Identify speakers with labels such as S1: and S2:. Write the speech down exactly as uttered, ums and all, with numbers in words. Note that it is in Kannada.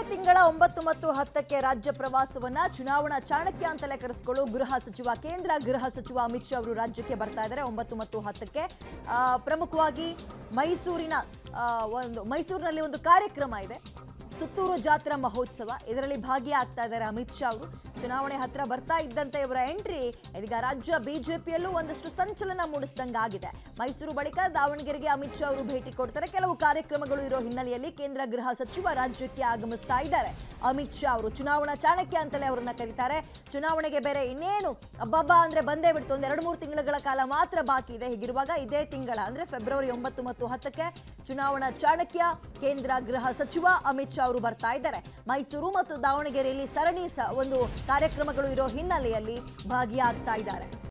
S1: ತಿಂಗಳ ಒಂಬತ್ತು ಮತ್ತು ಹತ್ತಕ್ಕೆ ರಾಜ್ಯ ಪ್ರವಾಸವನ್ನ ಚುನಾವಣಾ ಚಾಣಕ್ಯ ಅಂತಲೇ ಕರೆಸಿಕೊಳ್ಳೋ ಗೃಹ ಸಚಿವ ಕೇಂದ್ರ ಗೃಹ ಸಚಿವ ಅಮಿತ್ ಶಾ ಅವರು ರಾಜ್ಯಕ್ಕೆ ಬರ್ತಾ ಇದ್ದಾರೆ ಒಂಬತ್ತು ಮತ್ತು ಹತ್ತಕ್ಕೆ ಪ್ರಮುಖವಾಗಿ ಮೈಸೂರಿನ ಒಂದು ಮೈಸೂರಿನಲ್ಲಿ ಒಂದು ಕಾರ್ಯಕ್ರಮ ಇದೆ ಸುತ್ತೂರು ಜಾತ್ರಾ ಮಹೋತ್ಸವ ಇದರಲ್ಲಿ ಭಾಗಿಯಾಗ್ತಾ ಇದ್ದಾರೆ ಅಮಿತ್ ಶಾ ಅವರು ಚುನಾವಣೆ ಹತ್ರ ಬರ್ತಾ ಇದ್ದಂತೆ ಇವರ ಎಂಟ್ರಿ ಇದೀಗ ರಾಜ್ಯ ಬಿಜೆಪಿಯಲ್ಲೂ ಒಂದಷ್ಟು ಸಂಚಲನ ಮೂಡಿಸಿದಂಗಾಗಿದೆ ಮೈಸೂರು ಬಳಿಕ ದಾವಣಗೆರೆಗೆ ಅಮಿತ್ ಶಾ ಅವರು ಭೇಟಿ ಕೊಡ್ತಾರೆ ಕೆಲವು ಕಾರ್ಯಕ್ರಮಗಳು ಇರೋ ಹಿನ್ನೆಲೆಯಲ್ಲಿ ಕೇಂದ್ರ ಗೃಹ ಸಚಿವ ರಾಜ್ಯಕ್ಕೆ ಆಗಮಿಸ್ತಾ ಇದ್ದಾರೆ ಅಮಿತ್ ಶಾ ಅವರು ಚುನಾವಣಾ ಚಾಣಕ್ಯ ಅಂತಲೇ ಅವರನ್ನ ಕರೀತಾರೆ ಚುನಾವಣೆಗೆ ಬೇರೆ ಇನ್ನೇನು ಅಬ್ಬಬ್ಬಾ ಅಂದ್ರೆ ಬಂದೇ ಬಿಡ್ತು ಒಂದು ಎರಡು ಮೂರು ತಿಂಗಳ ಕಾಲ ಮಾತ್ರ ಬಾಕಿ ಇದೆ ಹೀಗಿರುವಾಗ ಇದೇ ತಿಂಗಳ ಅಂದ್ರೆ ಫೆಬ್ರವರಿ ಒಂಬತ್ತು ಮತ್ತು ಹತ್ತಕ್ಕೆ ಚುನಾವಣಾ ಚಾಣಕ್ಯ ಕೇಂದ್ರ ಗೃಹ ಸಚಿವ ಅಮಿತ್ ಶಾ ಅವರು ಬರ್ತಾ ಇದ್ದಾರೆ ಮೈಸೂರು ಮತ್ತು ದಾವಣಗೆರೆಯಲ್ಲಿ ಸರಣಿ ಒಂದು ಕಾರ್ಯಕ್ರಮಗಳು ಇರೋ ಹಿನ್ನೆಲೆಯಲ್ಲಿ ಭಾಗಿಯಾಗ್ತಾ ಇದ್ದಾರೆ